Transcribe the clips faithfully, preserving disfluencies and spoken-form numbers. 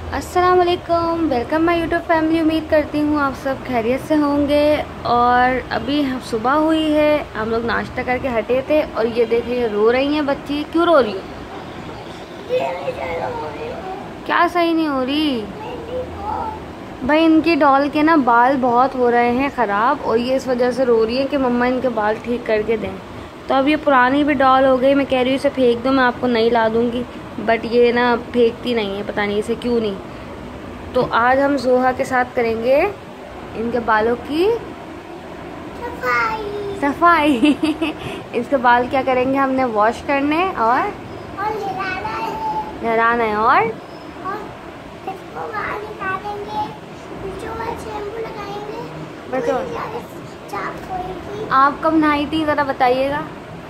अस्सलाम वालेकुम, welcome my YouTube family. उम्मीद करती हूँ आप सब खैरियत से होंगे। और अभी सुबह हुई है, हम लोग नाश्ता करके हटे थे और ये देखिए रो रही हैं बच्ची। क्यों रो रही हो? क्या सही नहीं हो रही? भाई इनकी डॉल के ना बाल बहुत हो रहे हैं ख़राब और ये इस वजह से रो रही है कि मम्मा इनके बाल ठीक करके दें। तो अब ये पुरानी भी डॉल हो गई, मैं कह रही हूँ इसे फेंक दो, मैं आपको नई ला दूँगी, बट ये ना फेंकती नहीं है, पता नहीं इसे क्यों नहीं। तो आज हम जोहा के साथ करेंगे इनके बालों की सफाई सफाई इसके बाल क्या करेंगे, हमने वॉश करने और नहलाना है और, और इसको बाहर निकालेंगे, शैम्पू लगाएंगे। बच्चों आप कब नहाई थी ज़रा बताइएगा?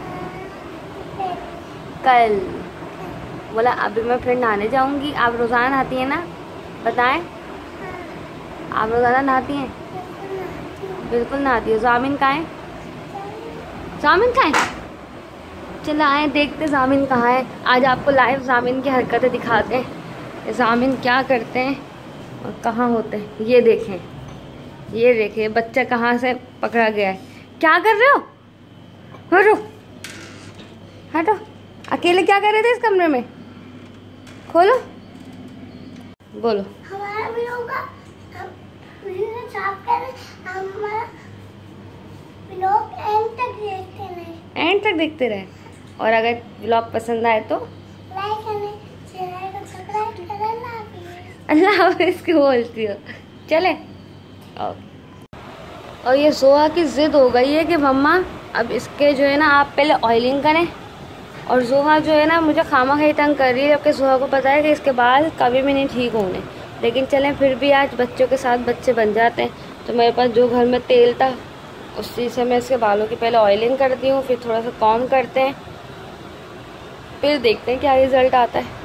कल। बोला अभी मैं फिर नहाने जाऊंगी। आप रोज़ाना नहाती हैं ना? बताएं, आप रोज़ाना नहाती हैं? बिल्कुल नहाती हो। जामिन कहाँ है? जामिन कहाँ है? चलो आए देखते जामिन कहाँ है। आज आपको लाइव जामिन की हरकतें दिखाते हैं, जामिन क्या करते हैं और कहाँ होते हैं। ये देखें, ये देखें बच्चा कहाँ से पकड़ा गया है। क्या कर रहे हो? हटो हटो, अकेले क्या कर रहे थे इस कमरे में? खोलो, बोलो। हमारा भी होगा, हम साफ कर रहे, हमारा व्लॉग एंड तक देखते रहे एंड तक देखते रहे। और अगर व्लॉग पसंद आए तो लाइक करने, चैनल को सब्सक्राइब करना। अल्लाह हाफ़िज़ क्यों बोलती हो? चले। और ये जोहा की ज़िद हो गई है कि मम्मा अब इसके जो है ना आप पहले ऑयलिंग करें। और जोहा जो है ना मुझे खामा-खाई तंग कर रही है, जबकि जोहा को पता है कि इसके बाल कभी भी नहीं ठीक होने। लेकिन चलें फिर भी आज बच्चों के साथ बच्चे बन जाते हैं। तो मेरे पास जो घर में तेल था उसी से मैं इसके बालों की पहले ऑयलिंग करती हूँ, फिर थोड़ा सा कॉम करते हैं, फिर देखते हैं क्या रिज़ल्ट आता है।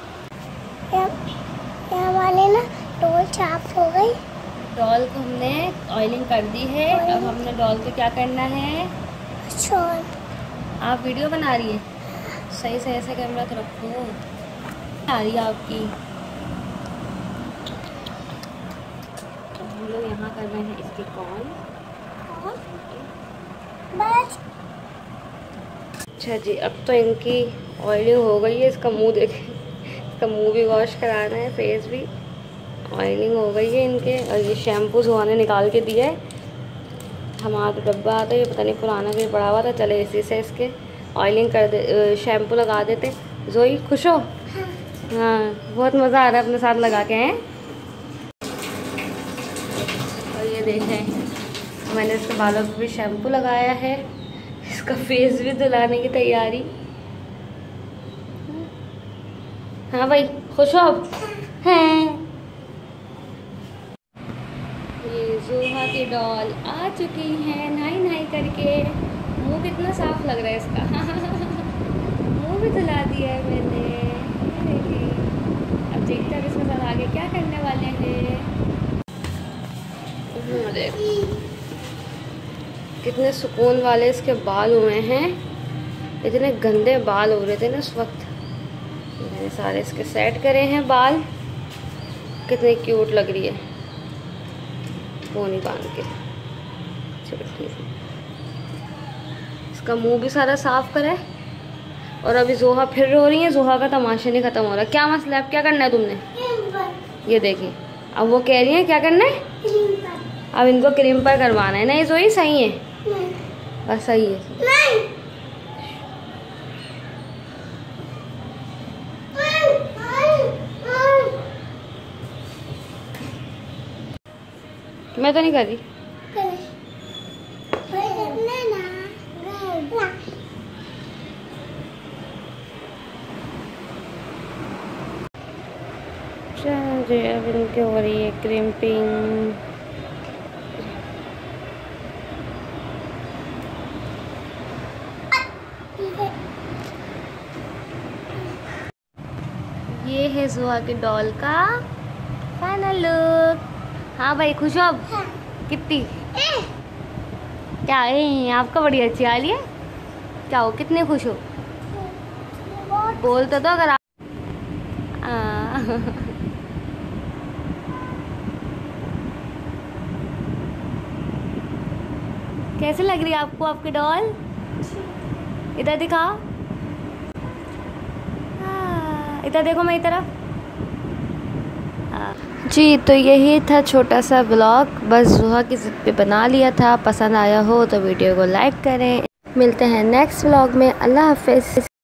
हमारे ना डॉल साफ हो गई। डॉल को हमने ऑयलिंग कर दी है। अब हमने डॉल को क्या करना है? छोड़। आप वीडियो बना रही है? सही से ऐसे कैमरा तो रखो। आ रही है आपकी। तो हम लोग यहाँ कर रहे हैं इसकी कॉल। बस। अच्छा जी, अब तो इनकी ऑयलिंग हो गई है। इसका मुंह देखें, इसका मुंह भी वॉश कराना है, फेस भी। ऑयलिंग हो गई है इनके। और ये शैम्पू जोहा ने निकाल के दिया है। हमारा तो डब्बा आता है, ये पता नहीं पुराना कहीं पड़ा हुआ था। चले इसी से इसके ऑयलिंग कर दे, शैम्पू लगा देते। जोई खुश हो? हाँ, बहुत मज़ा आ रहा है अपने साथ लगा के। हैं और ये देखें मैंने इसके बालों पर भी शैम्पू लगाया है, इसका फेस भी धुलाने की तैयारी। हाँ भाई खुश हो अब? हैं ये जोहा की डॉल आ चुकी है नहाई नहाई करके। मुंह कितना साफ लग रहा है इसका मुंह भी धुला दिया है मैंने। अब देखते हैं इसके साथ आगे क्या करने वाले हैं। कितने सुकून वाले इसके बाल हुए हैं। इतने गंदे बाल हो रहे थे ना इस वक्त, मैंने सारे इसके सेट करे हैं बाल। कितने क्यूट लग रही है पोनी बांध के। इसका मुंह भी सारा साफ करा है। और अभी जोहा फिर रो रही है। जोहा का तमाशा नहीं खत्म हो रहा। क्या मसला है? अब क्या करना है तुमने? ये देखिए, अब वो कह रही है क्या करना है? अब इनको क्रीम पर करवाना है। नहीं जोही सही है, बस सही है। नहीं। मैं तो नहीं कर रही। जी अब इनके हो रही है क्रिम्पिंग। ये है जोहा की डॉल का फाइनल लुक। हाँ भाई खुश हो अब? हाँ। कितनी क्या है? आपका बड़ी अच्छी हाल है। क्या हो, कितने खुश हो? बोल तो दो अगर आप कैसे लग रही है आपको आपकी डॉल? इधर दिखाओ, इधर देखो मेरी तरफ। जी तो यही था छोटा सा व्लॉग, बस जुहा की ज़िद पे बना लिया था। पसंद आया हो तो वीडियो को लाइक करें। मिलते हैं नेक्स्ट व्लॉग में। अल्लाह हाफ़िज़।